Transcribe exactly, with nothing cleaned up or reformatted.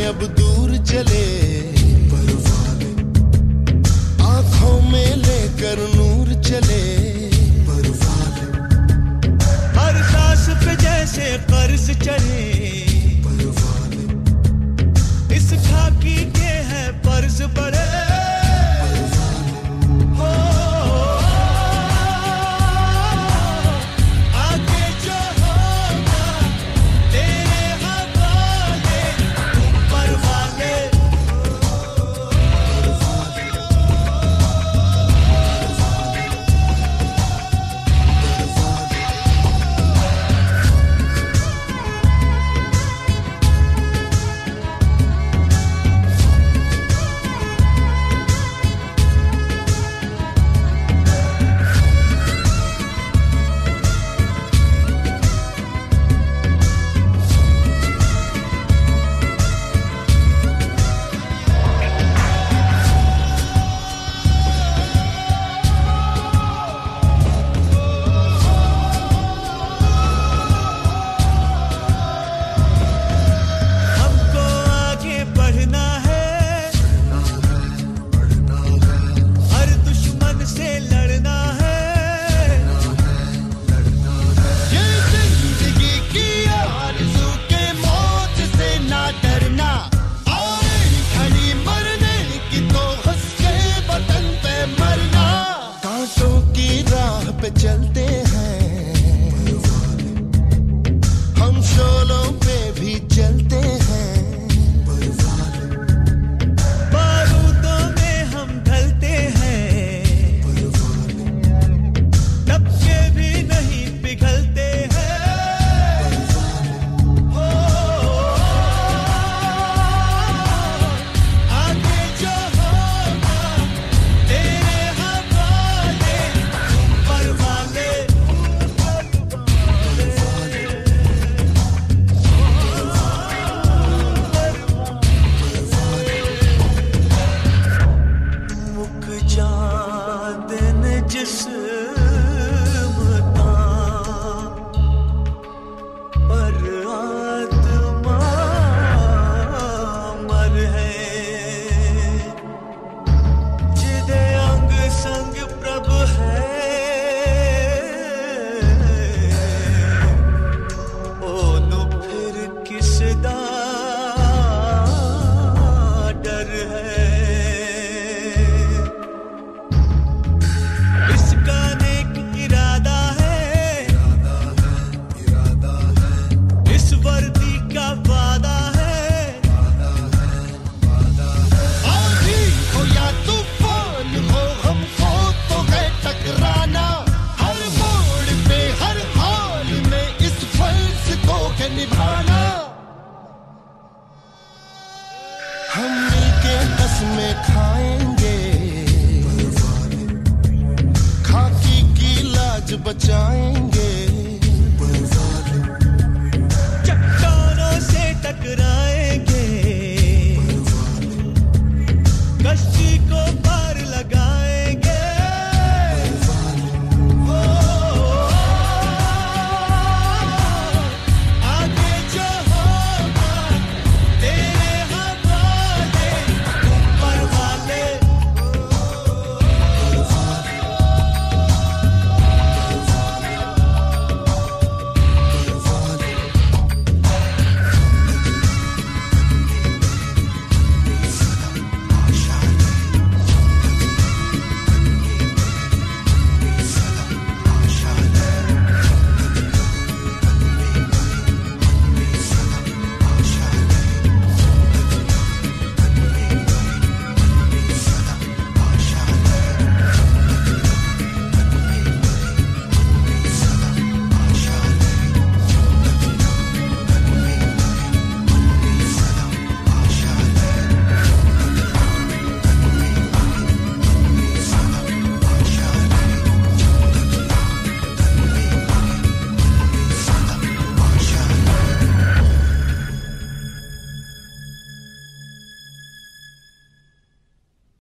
अब दूर चले, परवाने आंखों में लेकर नूर चले, परवाने हर सांस पे जैसे कर्ज चढ़े, परवाने इस खाकी के हैं फर्ज बड़े, चलते हैं हम शोलों पे भी चलते हैं, बारूदों में हम ढलते हैं, टपके भी नहीं पिघलते हैं, हो आगे जो होगा तेरे हवाले, परवाने मुक जादन जिस्म पर आत्मा मर है, जिदे अंग संग प्रभ है, ओनू फिर किसदा डर है, इसका नेक इरादा है, इरादा है, इस वर्दी का वादा है, आंधी हो या तूफान हो हमको तो है टकराना, हर मोड़ पे हर हाल में इस फर्ज को है निभाना, हम मिलके कसमें खाएंगे, खाकी की लाज बचाएंगे।